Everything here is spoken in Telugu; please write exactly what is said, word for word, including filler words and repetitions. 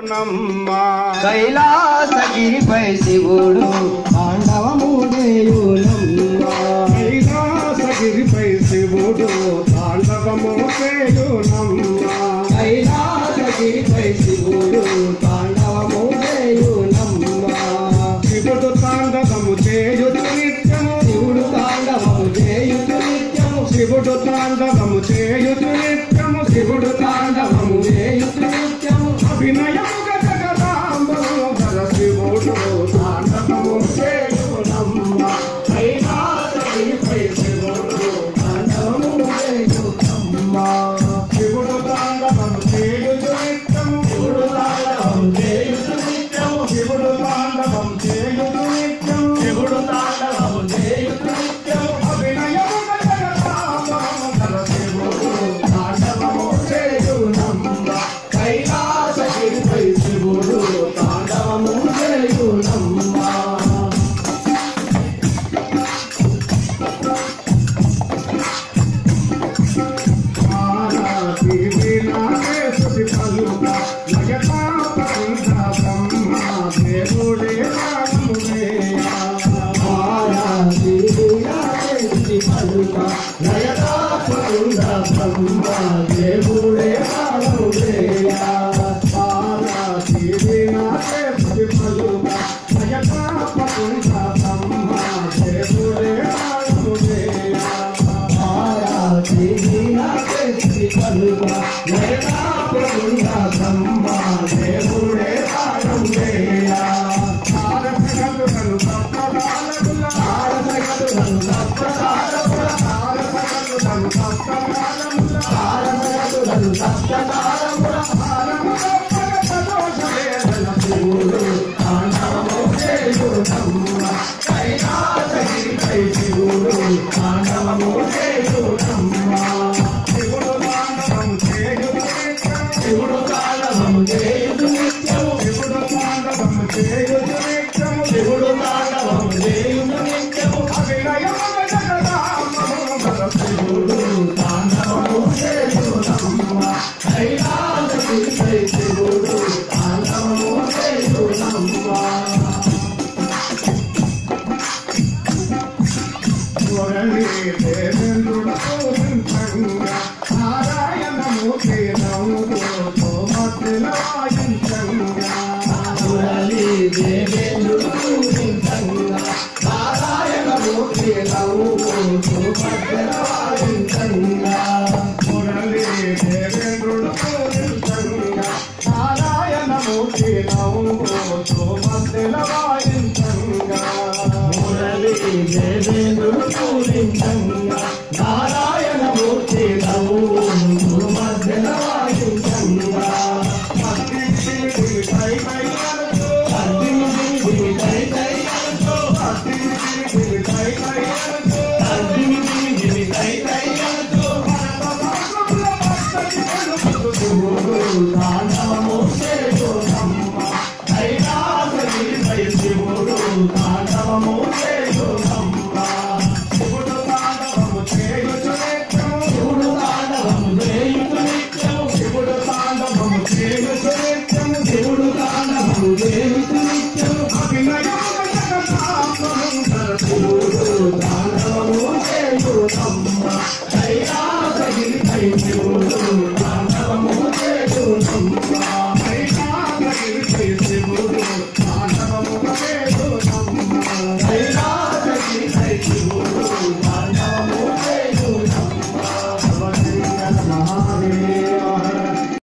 కైలాసగిరిపై శివుడు తాండవము చేయునమ్మ కైలాసగిరిపై శివుడు తాండవము చేయునమ్మ కైలాసగిరిపై శివుడు తాండవము చేయునమ్మ శివుడు తాండవము చేయుచు నిత్యము శివుడు తాండవము చేయుచు నిత్యము శివుడు తాండవము చేయుచు నిత్యము శివుడు తాండవము చేయుచు నిత్యము అభినయముగా జగదాంబోధర శివుడు తాండవము చేయునమ్మ కైలాసగిరిపై శివుడు తాండవము చేయునమ్మ శివుడు తాండవము చేయుచు నిత్యము శివుడు తాండవము చేయుచు నిత్యము శివుడు తాండవము చేయుచు నిత్యము శివుడు తాండవము చేయుచు నిత్యము అభినయముగా జగదాంబోధర శివుడు తాండవము చేయునమ్మ కైలాసగిరిపై శివుడు తాండవము చేయునమ్మ ఆరాతి వినాశి పలుక జగతాపకుంఠ బ్రహ్మ దేవుడే రాముడే ఆరాధి వినాశి పలుక నయనాపకుండ బ్రహ్మ దేవుడే రాముడేయా ఆరాతి వినాశి పలుక జగతాపకుంఠ బ్రహ్మ దేవుడే రాముడే ఆరాధి వినాశి పలుక నయనాపకుండ బ్రహ్మ దేవుడే రాముడేయా ఆరసగలుగను సప్తకాలముల ఆరసగలుగను సప్తకాలముల ఆరసగలుగను సప్తకాలముల ఆరసగలుగను సప్తకాలముల శివుడు తాండవము చేయునమ్మ కైలాసగిరిపై శివుడు తాండవము చేయునమ్మ శివుడు తాండవము చేయుచు శివుడు తాండవము చేయుచు నిత్యము శివుడు తాండవము చేయుచు నిత్యము శివుడు తాండవము చేయుచు నిత్యము అభినయముగా జగదాంబోధర శివుడు తాండవము చేయునమ్మ కైలాసగిరిపై శివుడు తాండవము చేయునమ్మ మురళీ దేవేంద్రుడు పూజించంగా నారాయణమూర్తి నవ్వుతో మధ్యల వాయించంగా మురళీ దేవేంద్రుడు పూజించంగా నారాయణమూర్తి నవ్వుతూ మధ్యల వాయించంగా మురళీ దేవేంద్రుడు పూజించంగా నారాయణమూర్తి నవ్వుతో మధ్యల వాయించంగా మురళీ దేవేంద్రుడు పూజించంగా నారాయణమూర్తి నవ్వుతూ మధ్యల వాయించంగా భక్తి దివి పై పై అనుకో అగ్ని దివి దై దై అనుకో భక్తి దివి పై పై అనుకో అగ్ని దివి దై దై అనుకో శివుడు తాండవము చేయునమ్మ కైలాసగిరిపై శివుడు తాండవము చేయునమ్మ శివుడు తాండవము చేయుచు నిత్యము శివుడు తాండవము చేయుచు నిత్యము శివుడు తాండవము చేయుచు నిత్యము శివుడు